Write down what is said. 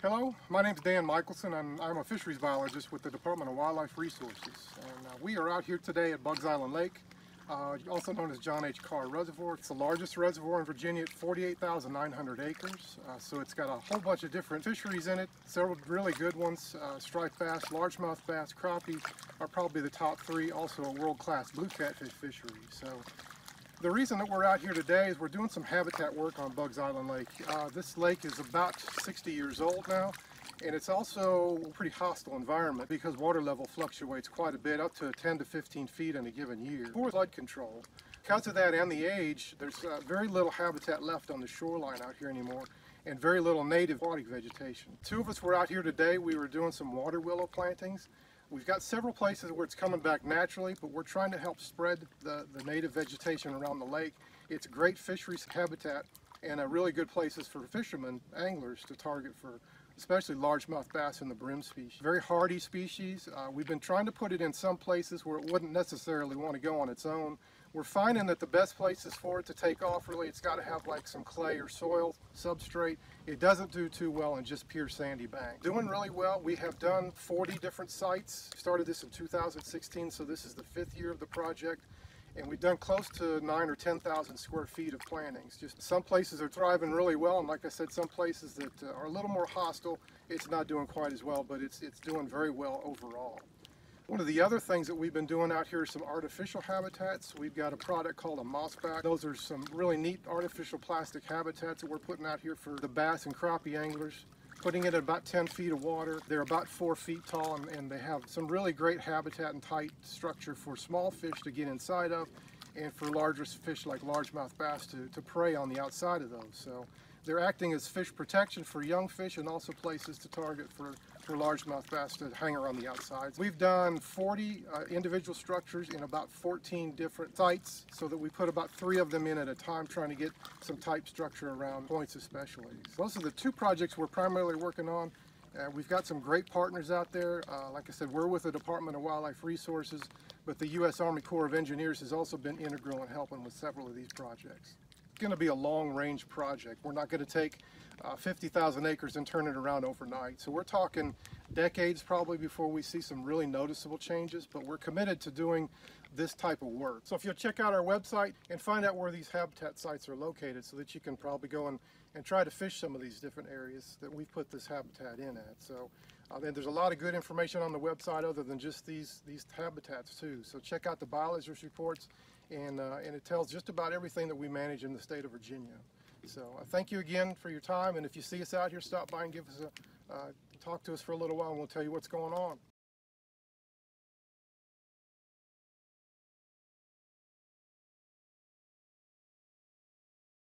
Hello, my name is Dan Michelson, and I'm a fisheries biologist with the Department of Wildlife Resources. And we are out here today at Buggs Island Lake, also known as John H. Kerr Reservoir. It's the largest reservoir in Virginia at 48,900 acres. So it's got a whole bunch of different fisheries in it, several really good ones. Striped bass, largemouth bass, crappie are probably the top three, also a world-class blue catfish fishery. So the reason that we're out here today is we're doing some habitat work on Buggs Island Lake. This lake is about 60 years old now, and it's also a pretty hostile environment because water level fluctuates quite a bit, up to 10 to 15 feet in a given year. For flood control, because of that and the age, there's very little habitat left on the shoreline out here anymore, and very little native aquatic vegetation. Two of us were out here today. We were doing some water willow plantings. We've got several places where it's coming back naturally, but we're trying to help spread the native vegetation around the lake. It's great fisheries habitat and really good places for fishermen, anglers to target for especially largemouth bass and the brim species. Very hardy species. We've been trying to put it in some places where it wouldn't necessarily want to go on its own. We're finding that the best places for it to take off, really, it's got to have like some clay or soil substrate. It doesn't do too well in just pure sandy bank. Doing really well. We have done 40 different sites. Started this in 2016, so this is the 5th year of the project. And we've done close to 9,000 or 10,000 square feet of plantings. Just some places are thriving really well, and like I said, some places that are a little more hostile, it's not doing quite as well, but it's doing very well overall. One of the other things that we've been doing out here is some artificial habitats. We've got a product called a Mossback. Those are some really neat artificial plastic habitats that we're putting out here for the bass and crappie anglers. Putting it at about 10 feet of water. They're about 4 feet tall, and they have some really great habitat and tight structure for small fish to get inside of, and for larger fish like largemouth bass to prey on the outside of those. So they're acting as fish protection for young fish and also places to target for largemouth bass to hang around the outsides. We've done 40 individual structures in about 14 different sites, so that we put about 3 of them in at a time, trying to get some type structure around points especially. Those are the 2 projects we're primarily working on. We've got some great partners out there. Like I said, we're with the Department of Wildlife Resources, but the U.S. Army Corps of Engineers has also been integral in helping with several of these projects. It's going to be a long-range project. We're not going to take 50,000 acres and turn it around overnight. So we're talking decades probably before we see some really noticeable changes, but we're committed to doing this type of work. So if you'll check out our website and find out where these habitat sites are located, so that you can probably go and try to fish some of these different areas that we've put this habitat in at. So and there's a lot of good information on the website other than just these habitats too. So check out the biologist reports, and it tells just about everything that we manage in the state of Virginia. So thank you again for your time, and if you see us out here, stop by and give us talk to us for a little while, and we'll tell you what's going on.